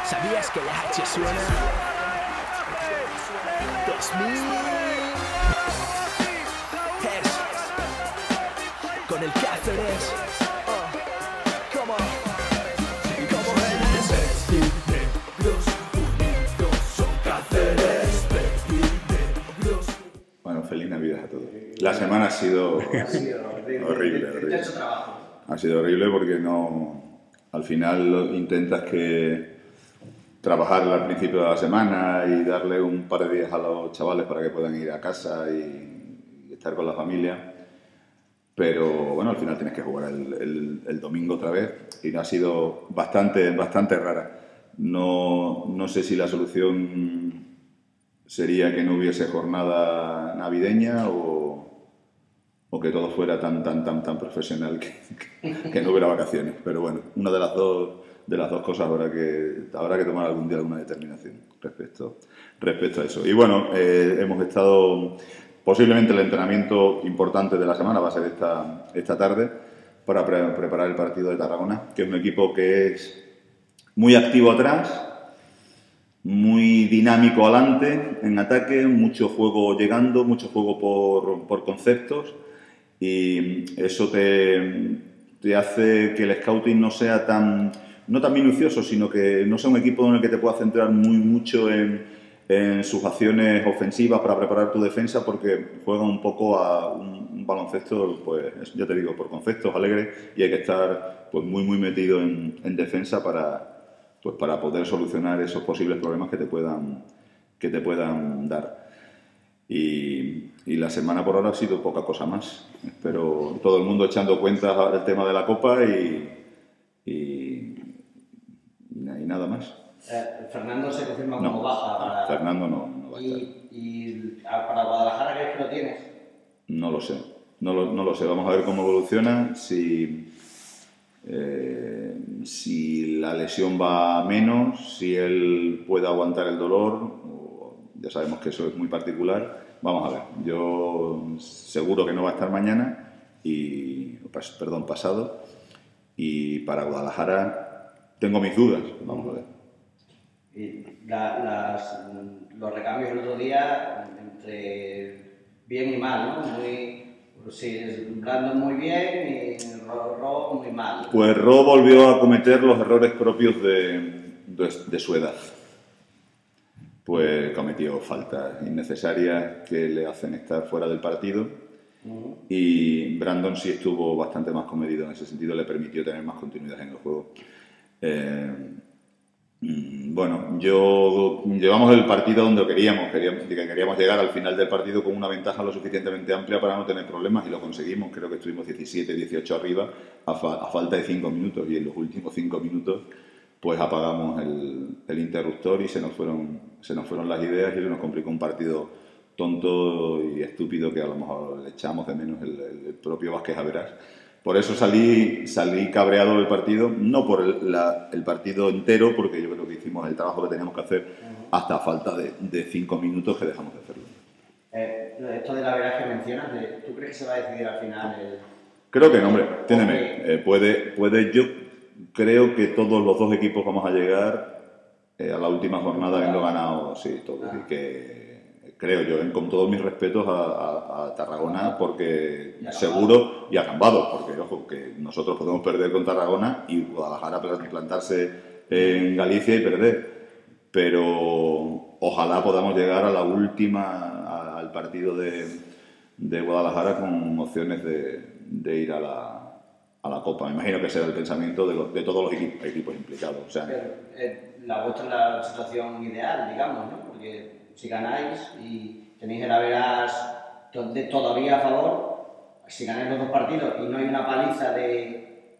¿Sabías que la H suena? 2000 es con el Cáceres. ¿Cómo es? Pedidos unidos son Cáceres. Pedidos. Bueno, feliz Navidad a todos. La semana ha sido horrible. Ha sido horrible porque al final intentas trabajar al principio de la semana y darle un par de días a los chavales para que puedan ir a casa y estar con la familia. Pero bueno, al final tienes que jugar el domingo otra vez y ha sido bastante rara. No sé si la solución sería que no hubiese jornada navideña o que todo fuera tan profesional que no hubiera vacaciones. Pero bueno, una de las dos cosas habrá que tomar algún día alguna determinación respecto a eso. Y bueno, hemos estado, posiblemente el entrenamiento importante de la semana va a ser esta tarde para preparar el partido de Tarragona, que es un equipo que es muy activo atrás, muy dinámico adelante, en ataque, mucho juego llegando, mucho juego por conceptos, y eso te hace que el scouting no sea no tan minucioso, sino que no sea un equipo en el que te puedas centrar mucho en sus acciones ofensivas para preparar tu defensa, porque juegan un poco a un baloncesto, pues ya te digo, por conceptos, alegre, y hay que estar pues muy metido en defensa para poder solucionar esos posibles problemas que te puedan dar. Y la semana por ahora ha sido poca cosa más. Espero todo el mundo echando cuentas del tema de la Copa y nada más. Fernando se confirma como baja. Fernando no va a estar. ¿Y para Guadalajara crees que lo tienes? No lo sé. No lo sé. Vamos a ver cómo evoluciona. Si la lesión va a menos, si él puede aguantar el dolor, ya sabemos que eso es muy particular. Vamos a ver. Yo seguro que no va a estar mañana, pasado. Y para Guadalajara tengo mis dudas. Vamos a ver. Y los recambios el otro día, entre bien y mal, ¿no? Brandon muy bien y Ro muy mal. Pues Ro volvió a cometer los errores propios de su edad. Pues cometió faltas innecesarias que le hacen estar fuera del partido. Y Brandon sí estuvo bastante más comedido en ese sentido, le permitió tener más continuidad en el juego. Bueno, llevamos el partido donde queríamos llegar al final del partido con una ventaja lo suficientemente amplia para no tener problemas, y lo conseguimos. Creo que estuvimos 17-18 arriba a falta de 5 minutos, y en los últimos 5 minutos pues apagamos el interruptor y se nos fueron las ideas y se nos complicó un partido tonto y estúpido que a lo mejor le echamos de menos el propio Vázquez Averas. Por eso salí cabreado del partido, no por el partido entero, porque yo creo que hicimos el trabajo que teníamos que hacer hasta falta de 5 minutos que dejamos de hacerlo. Esto de la verdad que mencionas, ¿tú crees que se va a decidir al final? Creo que no, hombre, entiéndeme. Yo creo que todos los dos equipos vamos a llegar a la última jornada habiendo ganado, sí, todos. Y que creo yo, con todos mis respetos a Tarragona, porque seguro, y a Cambados, porque ojo, que nosotros podemos perder con Tarragona y Guadalajara plantarse en Galicia y perder. Pero ojalá podamos llegar a la última, al partido de Guadalajara con opciones de ir a la Copa. Me imagino que será el pensamiento de todos los equipos implicados. O sea, la vuestra es la situación ideal, digamos, ¿no? Porque si ganáis y tenéis el Averas todavía a favor, si ganáis los dos partidos y no hay una paliza de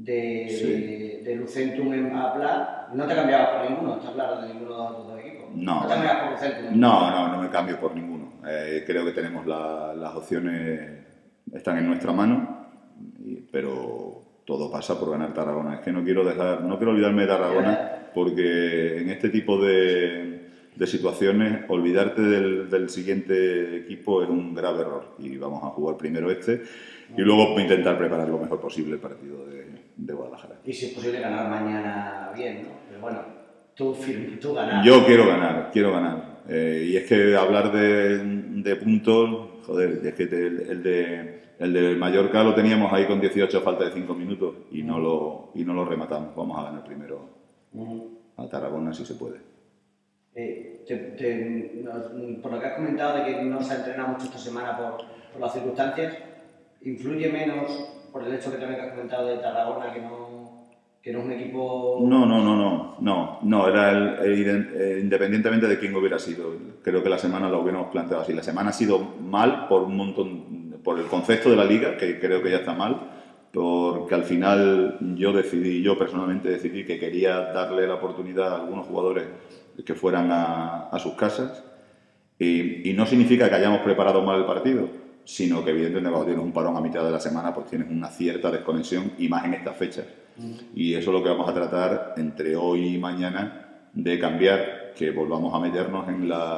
Lucentum en Apla, no te cambiabas por ninguno, está claro, de ninguno de los dos equipos. No te cambiabas por Lucentum. No me cambio por ninguno. Creo que tenemos las opciones, están en nuestra mano, pero todo pasa por ganar Tarragona. Es que no quiero olvidarme de Tarragona, porque en este tipo de situaciones olvidarte del siguiente equipo es un grave error, y vamos a jugar primero y luego intentar preparar lo mejor posible el partido de Guadalajara. Y si es posible ganar mañana bien, ¿no? Pero bueno, Tú ganar. Yo quiero ganar. Y es que hablar de puntos, joder, es que el de Mallorca lo teníamos ahí con 18 a falta de 5 minutos y no lo rematamos. Vamos a ganar primero a Tarragona si se puede. Por lo que has comentado de que no se ha entrenado mucho esta semana por las circunstancias, ¿influye menos por el hecho que también has comentado de Tarragona, que no es un equipo...? No, era independientemente de quién hubiera sido. Creo que la semana lo hubiéramos planteado así. La semana ha sido mal por un montón, por el concepto de la liga, que creo que ya está mal, porque al final yo personalmente decidí que quería darle la oportunidad a algunos jugadores que fueran a sus casas, y no significa que hayamos preparado mal el partido, sino que evidentemente cuando tienes un parón a mitad de la semana pues tienes una cierta desconexión, y más en estas fechas. Y eso es lo que vamos a tratar entre hoy y mañana de cambiar, que volvamos a meternos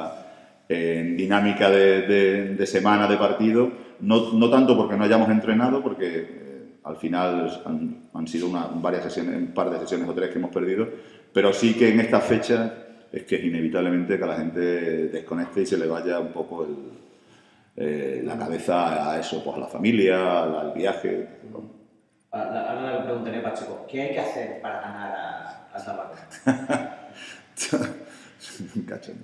en dinámica de semana de partido, no tanto porque no hayamos entrenado, porque al final han sido varias sesiones, un par de sesiones o 3 que hemos perdido, pero sí que en esta fecha es que es inevitablemente que a la gente desconecte y se le vaya un poco la cabeza a eso, pues a la familia, al viaje. Ahora le preguntaré a Pacheco, ¿qué hay que hacer para ganar a Tarragona? Un cachondo.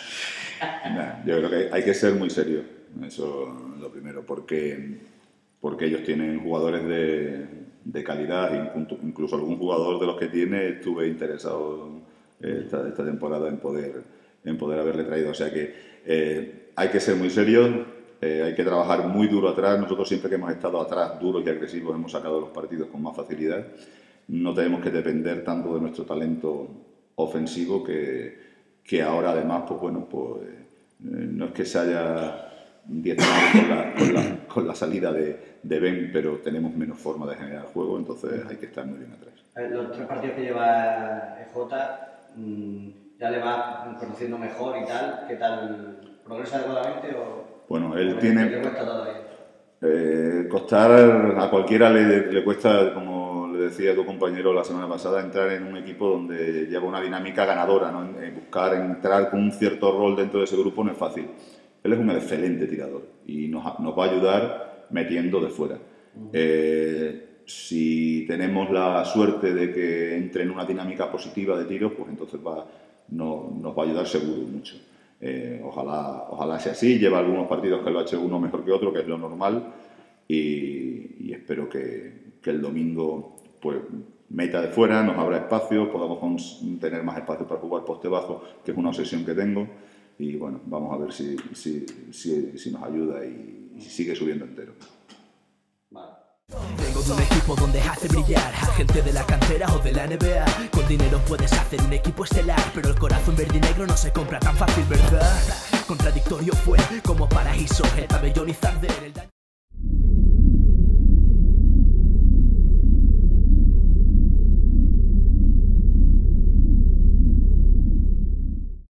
Yo creo que hay que ser muy serio, eso es lo primero, porque ellos tienen jugadores de calidad, incluso algún jugador de los que tiene estuve interesado esta temporada en poder haberle traído. O sea que hay que ser muy serios, hay que trabajar muy duro atrás. Nosotros siempre que hemos estado atrás, duros y agresivos, hemos sacado los partidos con más facilidad. No tenemos que depender tanto de nuestro talento ofensivo, que ahora además, pues bueno, no es que se haya diezmado con la salida de Ben, pero tenemos menos forma de generar juego, entonces hay que estar muy bien atrás. Los 3 partidos que lleva EJ, ya le va conociendo mejor y tal. ¿Qué tal? ¿Progresa adecuadamente o...? Bueno, él tiene... ¿Le cuesta todavía? Costar a cualquiera le cuesta, como le decía tu compañero la semana pasada, entrar en un equipo donde lleva una dinámica ganadora, ¿no? Buscar entrar con un cierto rol dentro de ese grupo no es fácil. Él es un excelente tirador y nos va a ayudar metiendo de fuera. Si tenemos la suerte de que entre en una dinámica positiva de tiros, pues entonces nos va a ayudar seguro mucho. Ojalá sea así. Lleva algunos partidos que lo ha hecho uno mejor que otro, que es lo normal, y espero que el domingo pues meta de fuera, nos abra espacio, podamos tener más espacio para jugar poste bajo, que es una obsesión que tengo, y bueno, vamos a ver si nos ayuda y si sigue subiendo entero. Vale. Vengo de un equipo donde hace brillar a gente de la cantera o de la NBA. Con dinero puedes hacer un equipo estelar, pero el corazón verde y negro no se compra tan fácil, ¿verdad? Contradictorio fue como paraíso, el pabellón y Zarder,